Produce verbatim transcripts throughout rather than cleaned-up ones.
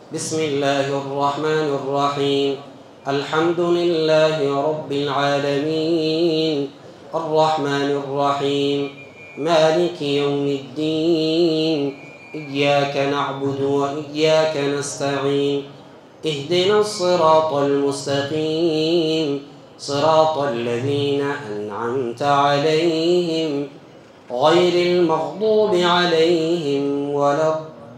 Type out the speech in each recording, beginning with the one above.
بسم الله الرحمن الرحيم. الحمد لله رب العالمين، الرحمن الرحيم، مالك يوم الدين. إياك نعبد وإياك نستعين. اهدنا الصراط المستقيم، صراط الذين أنعمت عليهم غير المغضوب عليهم ولا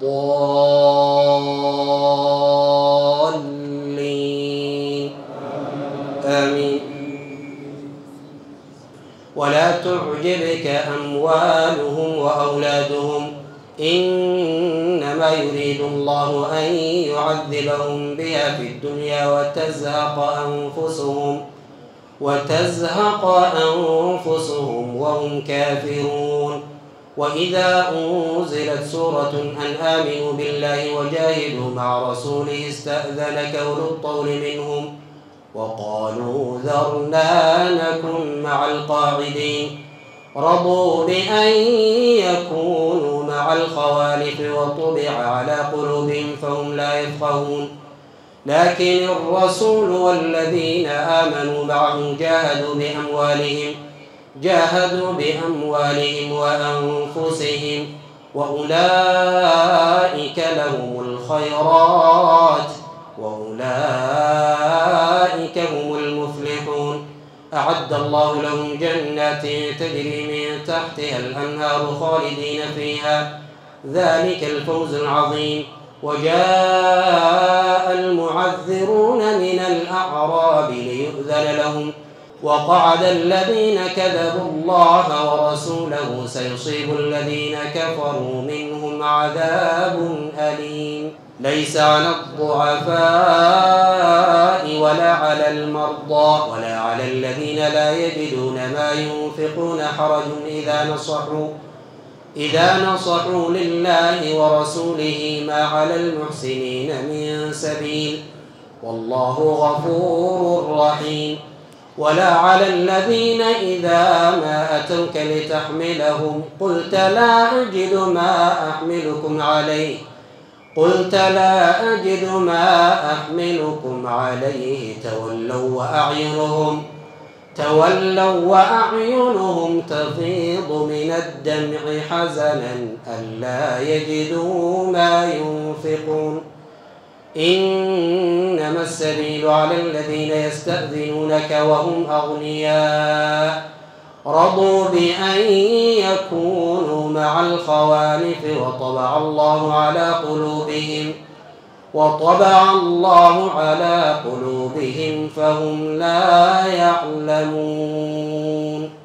الضالين. آمين. ولا تعجبك أموالهم وأولادهم، إنما يريد الله أن يعذبهم بها في الدنيا وتزهق أنفسهم وتزهق أنفسهم وهم كافرون. وإذا أنزلت سورة أن آمنوا بالله وجاهدوا مع رسوله استأذنك أولو الطول منهم وقالوا ذرنا نكن مع القاعدين. رضوا بأن يكونوا مع الخوالف وطبع على قلوبهم فهم لا يفقهون. لكن الرسول والذين آمنوا معه جاهدوا بأموالهم جاهدوا بأموالهم وأنفسهم وأولئك لهم الخيرات وأولئك هم المفلحون. أعد الله لهم جنات تجري من تحتها الأنهار خالدين فيها، ذلك الفوز العظيم. وجاء المعذرون من الأعراب ليؤذن لهم وقعد الذين كذبوا الله ورسوله سيصيب الذين كفروا منهم عذاب أليم. ليس على الضعفاء ولا على المرضى ولا على الذين لا يجدون ما ينفقون حرج إذا نصحوا إذا نصحوا لله ورسوله ما على المحسنين من سبيل، والله غفور رحيم. ولا على الذين إذا ما أتوك لتحملهم قلت لا أجد ما أحملكم عليه قلت لا أجد ما أحملكم عليه تولوا وأعينهم تولوا وأعينهم تفيض من الدمع حزنا ألا يجدوا ما ينفقون. إنما السبيل على الذين يستأذنونك وهم أغنياء رضوا بأن يكونوا مع الخوالف وطبع الله على قلوبهم وطبع الله على قلوبهم فهم لا يعلمون.